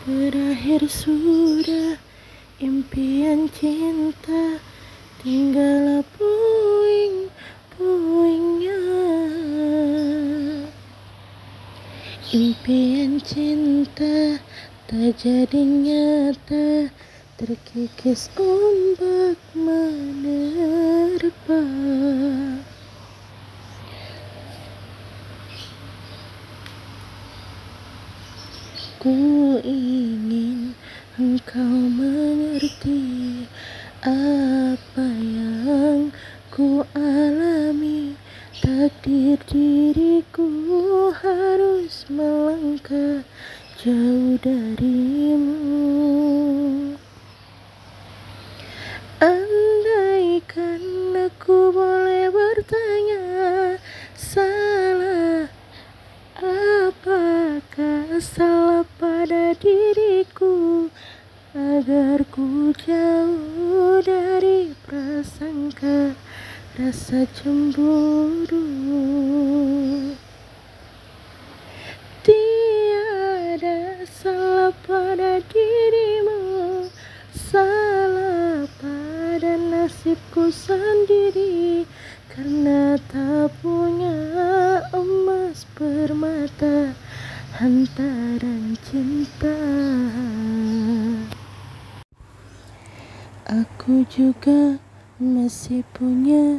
Berakhir sudah impian cinta, tinggallah puing-puingnya. Impian cinta tak jadi nyata, terkikis ombak menerpa. Ku ingin engkau mengerti apa yang ku alami. Takdir diriku harus melangkah jauh darimu. Andaikan aku boleh bertanya, salah apakah salah pada diriku, agar ku jauh dari prasangka rasa cemburu. Tiada salah pada dirimu, salah pada nasibku sendiri, karena tak punya emas permata hantaran cinta. Aku juga masih punya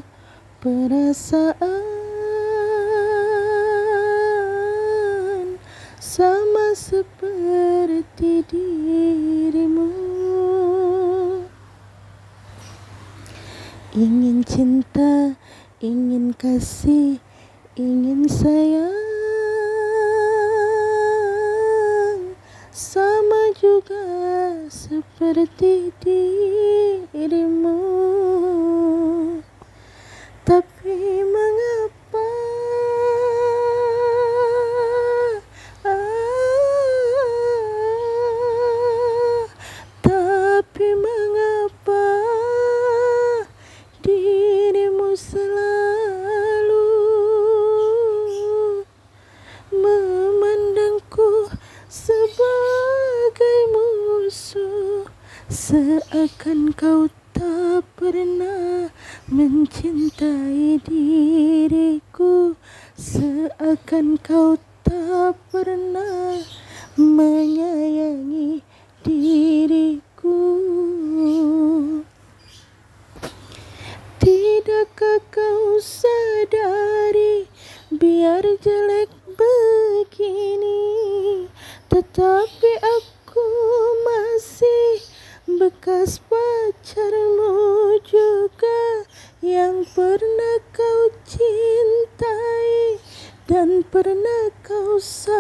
perasaan sama seperti dirimu. Ingin cinta, ingin kasih, ingin sayang, sama juga seperti dirimu. Tapi mengapa tapi mengapa dirimu selalu memandangku sebagai musuh, seakan kau tak pernah mencintai diriku, seakan kau tak pernah menyayangi diriku. Tidakkah kau sadari, biar jelek begini, tetapi aku masih bekas pacarmu juga, yang pernah kau cintai dan pernah kau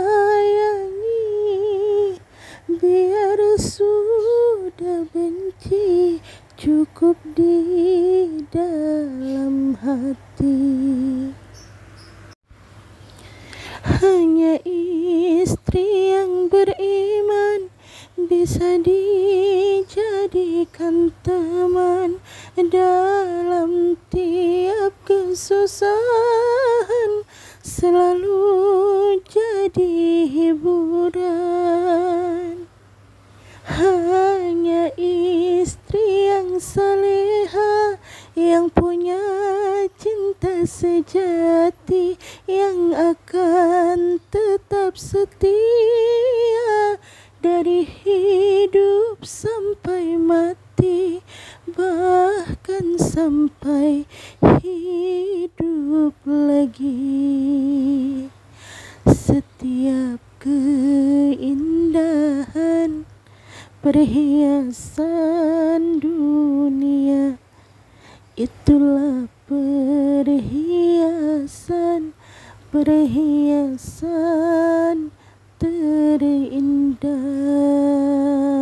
sayangi. Biar sudah benci, cukup di dalam hati. Hanya istri yang beriman bisa dijadikan teman dalam tiap kesusahan, selalu jadi hiburan. Hanya istri yang saleha, yang punya cinta sejati, yang akan tetap setia dari hidup sampai mati, bahkan sampai hidup lagi. Setiap keindahan perhiasan dunia, itulah perhiasan terindah.